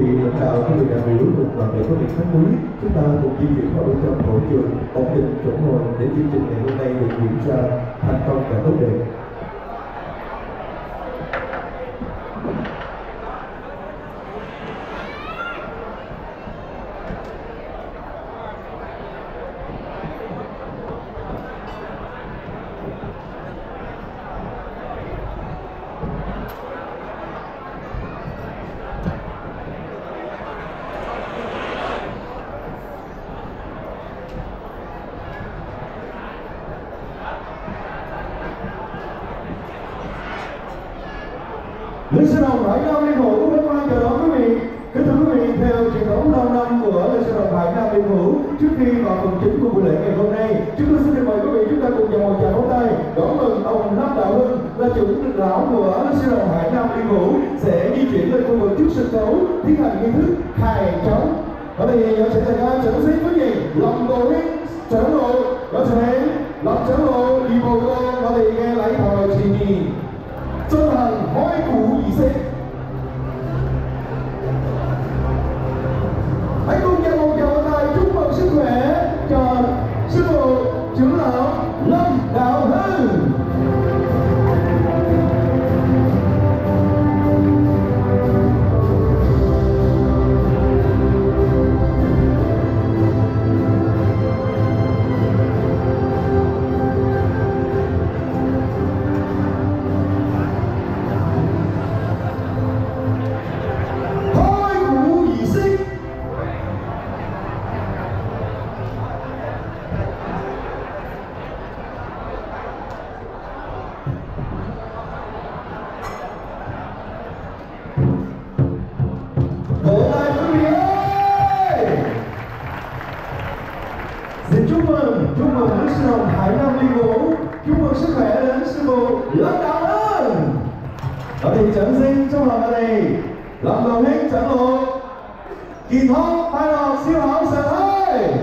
vị lãnh đạo, quý vị đại biểu cùng toàn thể quý vị khách quý, chúng ta cùng di chuyển vào bên trong hội trường, ổn định chỗ ngồi để chương trình ngày hôm nay được diễn ra thành công và tốt đẹp. Lễ Sơ Đồng Hải Nam Liên Hữu với quan chào đón quý vị. Kính thưa quý vị, theo truyền thống lâu năm của Lễ Sơ Đồng Hải Nam Liên Hữu, trước khi vào phần chính của buổi lễ ngày hôm nay, chúng tôi xin được mời quý vị chúng ta cùng dành một tràng pháo tay đón mừng ông Lâm Đạo Hưng là chủ tịch lão của Lễ Sơ Đồng Hải Nam Liên Hữu sẽ di chuyển lên khu vực trước sân khấu tiến hành nghi thức khai trống. Và bây giờ sẽ thành ra trận xin quý vị lòng đồ hít trấn lộ có thể lòng trấn lộ đi bộ con và thì nghe lại hồi chỉ nhìn chân hành hỏi cụ儀式. Hãy cùng dành một tràng tay chúc mừng sức khỏe cho sư phụ trưởng lão Lâm Đạo Hưng. Chúc mừng Lễ Sơ Đồng Hải Nam Liên Hữu, chúc mừng sức khỏe đến sư phụ Lâm Đạo Hưng. Và thì trận sinh trong lòng ở đây Lâm Đạo Hưng trận lộ kỳ thông hai đòn siêu hảo sở hơi.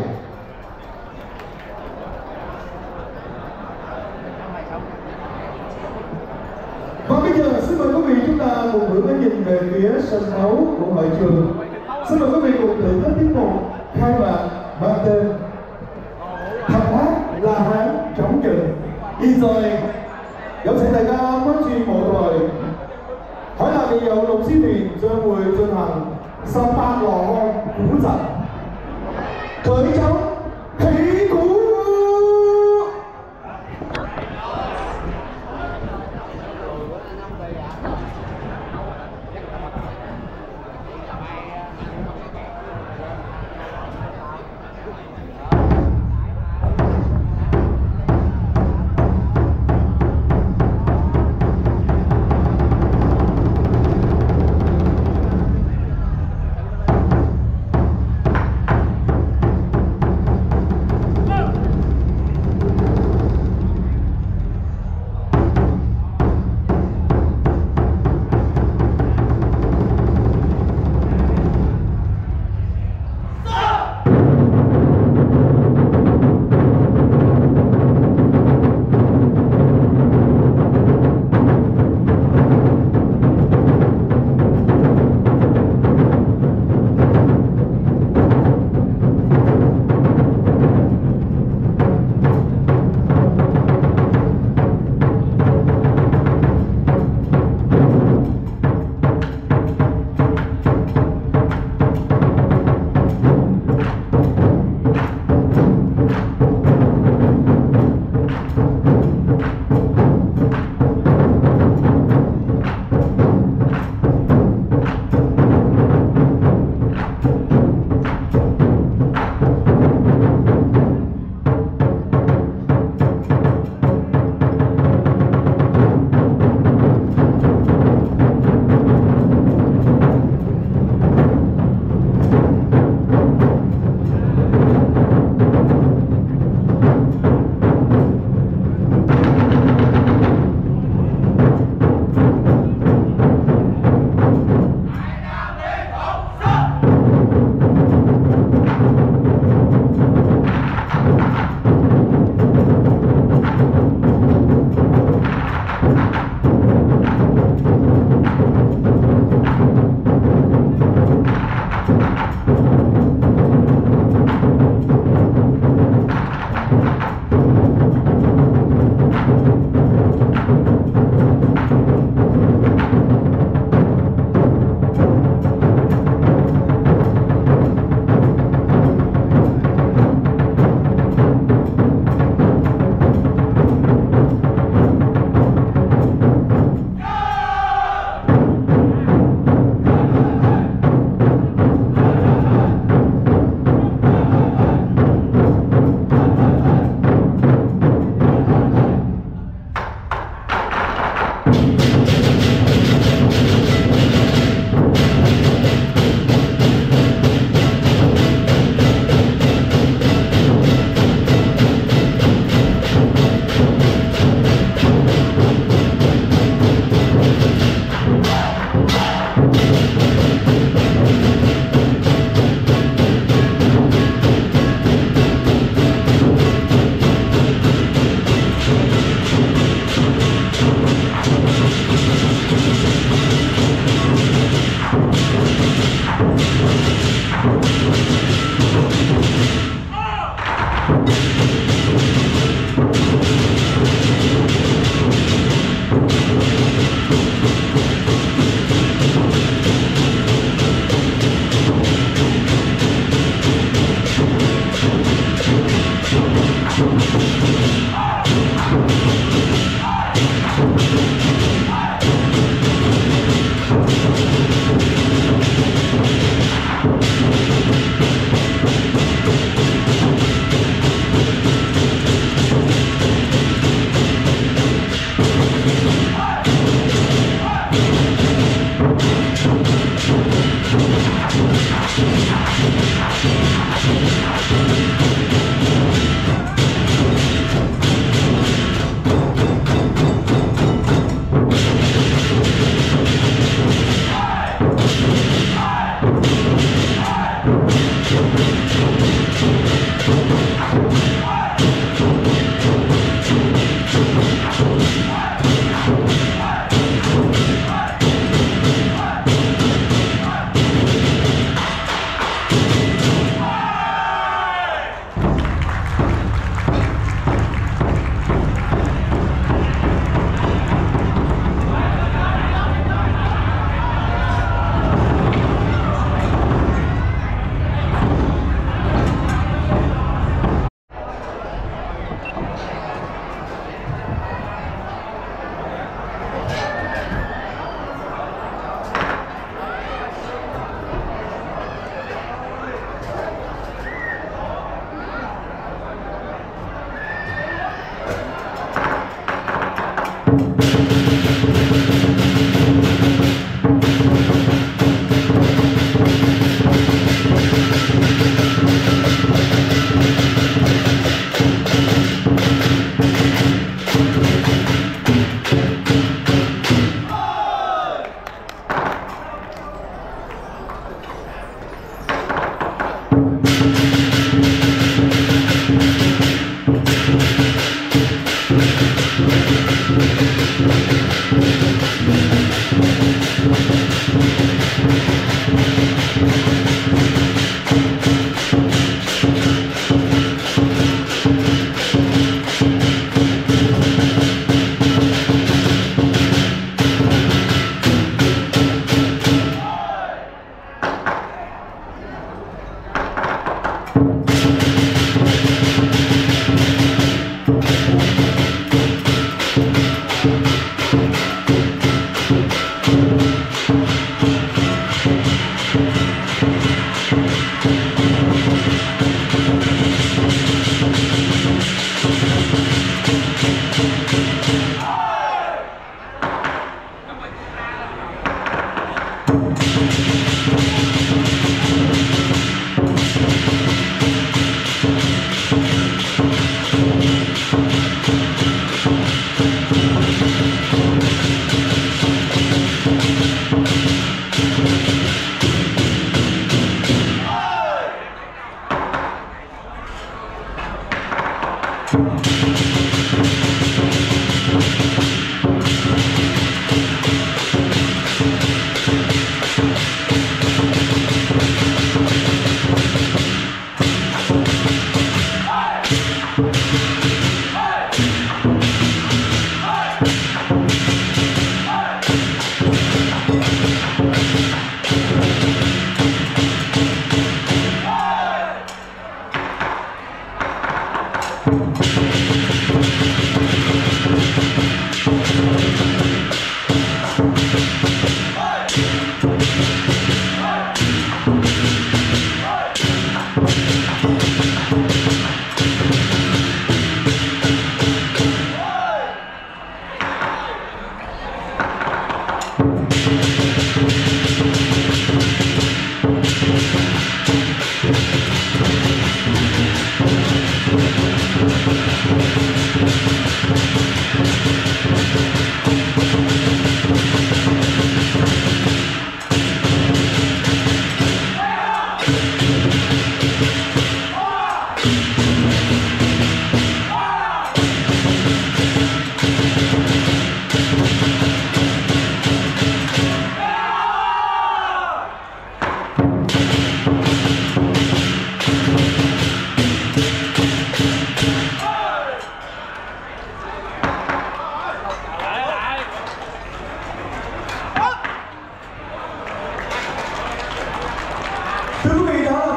Và bây giờ xin mời quý vị chúng ta cùng hướng ánh nhìn về phía sân khấu của hội trường. Xin mời quý vị cùng thưởng thức tiết mục khai mạc mang tên Thập hát La Hán chống trừng. Đi rồi, dẫu sẽ đại ca mới chuyên một rồi. Hỏi là bây giờ lục sĩ thuyền cho người chân hành sau ba lò hôn cú giật khởi chống thủy cú.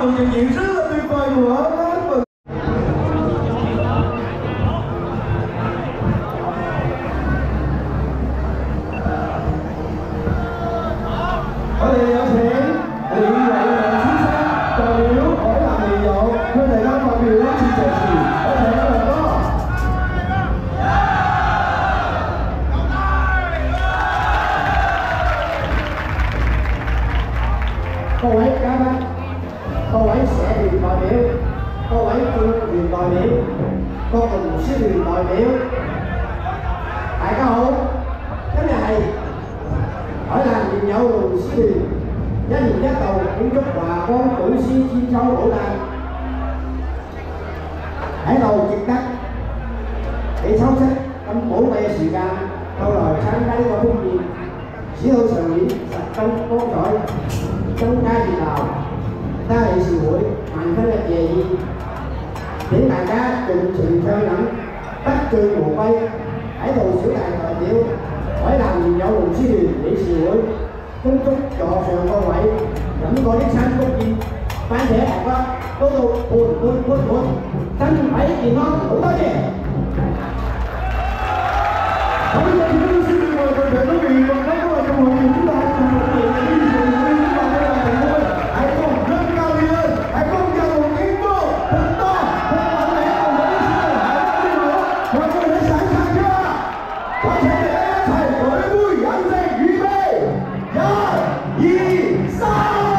phần trình diễn rất là tuyệt vời của các phần. Ở đây ở sẽ điện thoại là chính xác trò biểu hỏi làm gì dậu thưa thầy các trò biểu chia sẻ gì ở thể là có cô ấy các bác, cô ấy sẽ truyền đại biểu, cô ấy chuyên truyền đại biểu, cô cùng sẽ truyền đại biểu. Đại ca hữu, cái này hỏi làm gì nhau rồi sẽ truyền gia đình gia tàu kính chúc bà con cử sĩ chiến châu đổ đàn hãy đầu trực đắc để sâu sắc trong bổ bề sự can câu lời sáng đáy của phương diện chỉ hữu sự nghĩ sạch trong con giỏi trong ca gì nào ta hệ sự hội hoàn thành là về gì để đại ca cùng sự theo nắng bắt chơi bộ bay hãy đầu sửa đại thời điệu hỏi làm gì nhau cùng sĩ đường để sự hội kính chúc cho sự con vậy vẫn có đích sáng tốt gì bán thể học á có đồ buồn xanh phải gì ngon cũng có gì. Bây giờ chúng tôi xin được mời toàn thể quý vị và các bạn trong hội chúng ta cùng một lượt đi dự với chúng ta đây là thành phố. Hãy cùng nâng cao đi lên, hãy cùng dành một tiếng vô thật to, thật mạnh mẽ cùng với chúng ta hãy đi nữa. Mọi người đã sẵn sàng chưa? Có thể để thầy với vui anh dây duy bê, ya, yi, sa.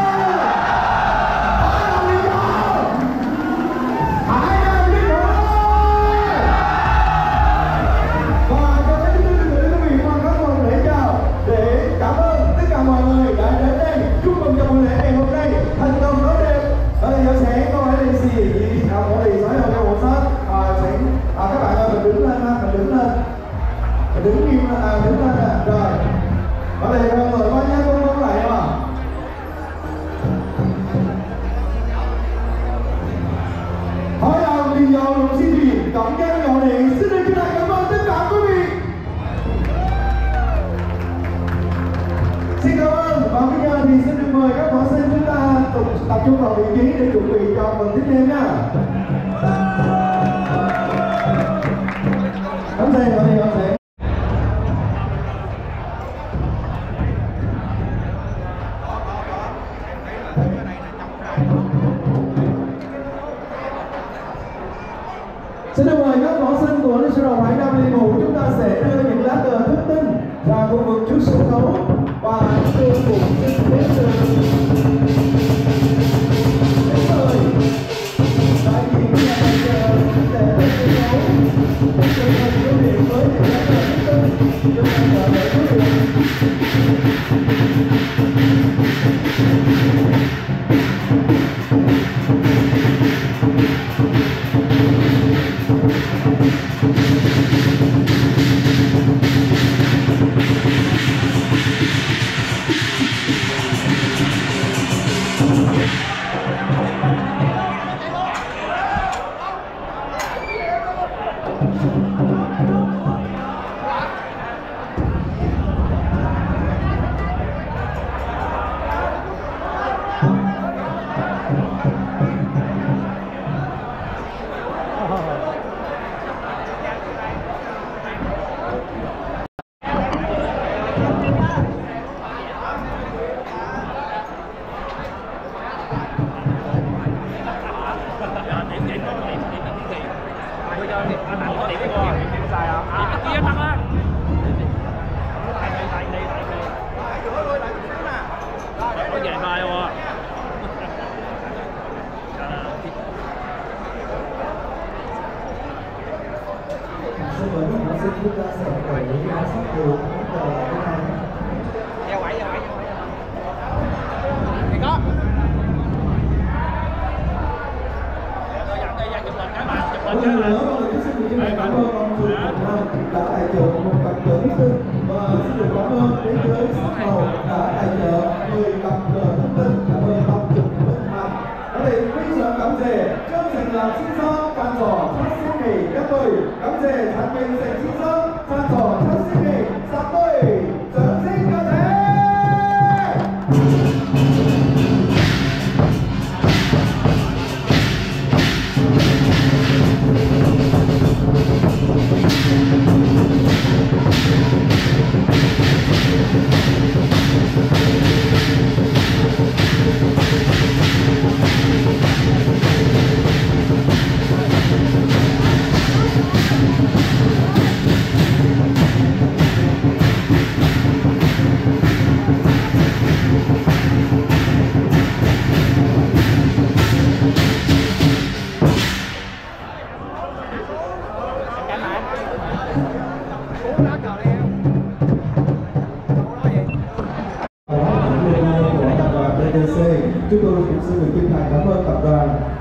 Đứng im là đứng lên nè, rồi. Ở đây con mời con nhé, con lại không ạ? Hỏi đầu đi vào đồng xin gì, cộng nhân nhỏ điện, xin được chân thành cảm ơn tất cả quý vị. Xin cảm ơn, và bây giờ thì xin được mời các học sinh chúng ta tập trung vào vị trí để chuẩn bị cho phần tiếp theo nha. Cảm ơn, cảm ơn. Xin được mời các học sinh của Liên Sư Đồng Hải Nam Liên Hữu, chúng ta sẽ đưa những lá cờ thức tinh ra khu vực trước sân khấu và đưa cùng xin phép từ mời đại diện nhà tài trợ để lên sân khấu để chân thành biểu hiện với những lá cờ thức tinh chúng ta chờ đợi quý vị.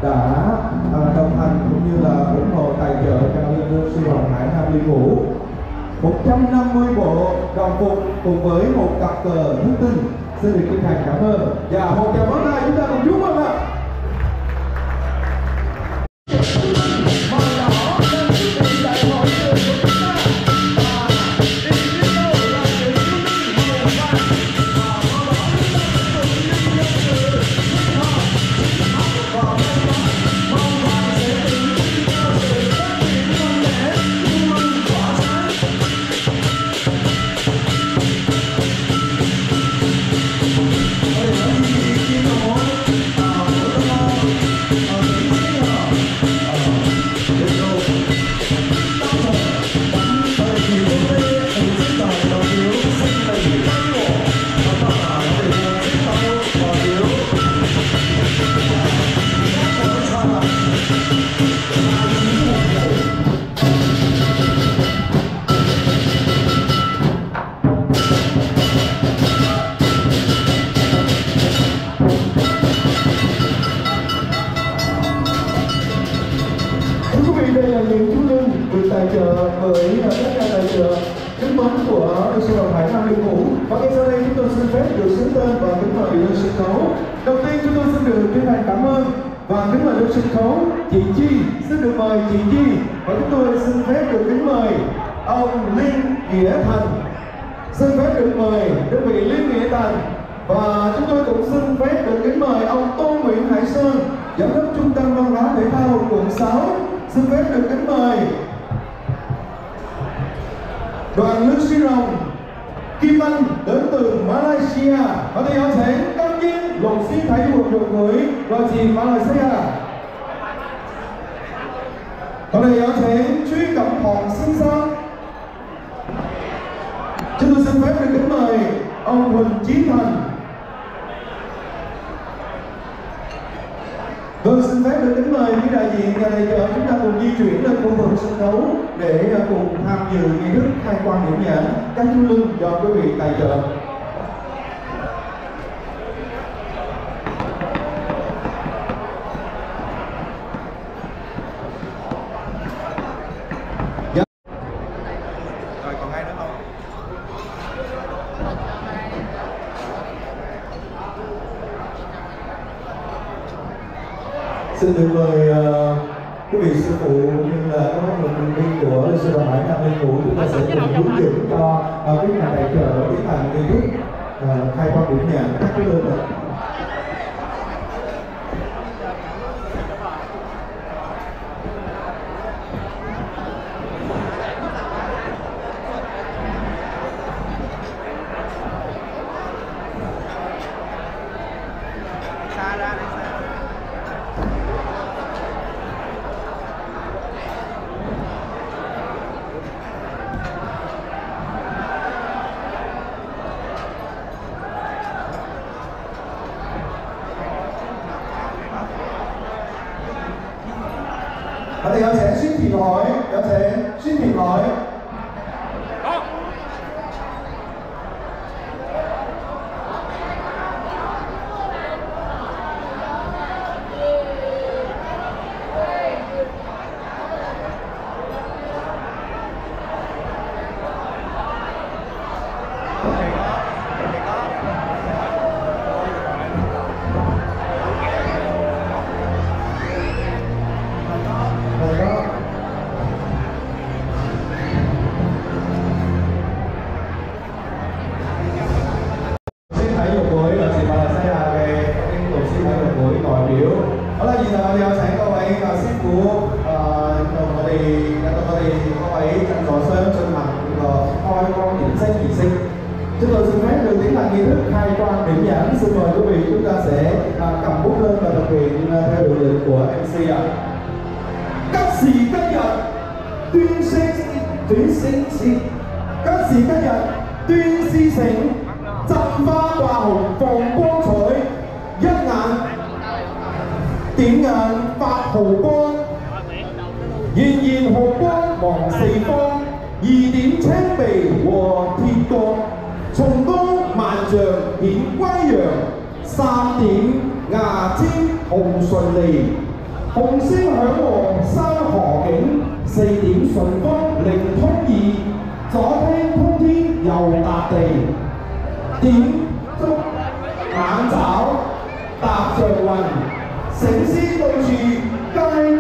đã đồng hành cũng như là ủng hộ tài trợ cho Liên Hương Sư Hồng Hải Nam Liên Hữu. 150 bộ đồng phục cùng với một cặp cờ thất tinh xin được chân thành cảm ơn và một tràng pháo tay chúng ta cùng chúc mừng ạ. Đây là những chú lưng được tài trợ bởi các nhà tài trợ kính mến của Sư Hồng Hải Nam Liên Hữu. Và ngay sau đây chúng tôi xin phép được xướng tên và kính mời lên sân khấu. Đầu tiên chúng tôi xin được chân thành cảm ơn và kính mời lên sân khấu chị Chi. Xin được mời chị Chi và chúng tôi xin phép được kính mời ông Linh Nghĩa Thành. Xin phép được mời đơn vị Linh Nghĩa Thành và chúng tôi cũng xin phép được kính mời ông Tôn Nguyễn Hải Sơn, giám đốc Trung tâm Văn hóa Thể thao quận 6. Xin phép được kính mời đoàn Lương Sĩ Rồng, Kim Anh đến từ Malaysia. Và tôi邀請今英龍獅體育協會來自馬來西亞。我哋有請朱錦堂先生。Chúng tôi xin phép được kính mời ông Huỳnh Chí Thành. Vâng, xin phép được kính mời những đại diện nhà tài trợ chúng ta cùng di chuyển lên khu vực sân khấu để cùng tham dự nghi thức khai quang điểm nhãn các chú lưng cho quý vị tài trợ. Rồi còn ai nữa không? Xin được mời quý vị sư phụ như là các huấn luyện viên của Sư Hồng Hải Nam Liên Hữu, chúng ta sẽ cùng hướng dẫn cho các nhà tài trợ tiến hành nghi thức khai quang điểm nhãn các chú lưng này. Ở đây có thể xin thiện hỏi, có thể xin thiện hỏi. Chúng tôi xin phép được tiến hành nghi thức khai quang điểm nhãn. Xin mời quý vị chúng ta sẽ cầm bút lên và thực hiện theo điều lệnh của MC ạ. Các sĩ các nhật tuyên sinh các sĩ các nhật tuyên si sinh trăm hoa hoa hồng放光彩，一眼點眼發毫光，現現毫光望四方，二點青鼻和鐵角。 重光萬丈顯威揚，三點牙尖紅順利， 紅聲響和山河景，4點順風靈通耳，左聽通天右踏地，點足眼爪踏上雲，醒獅到處皆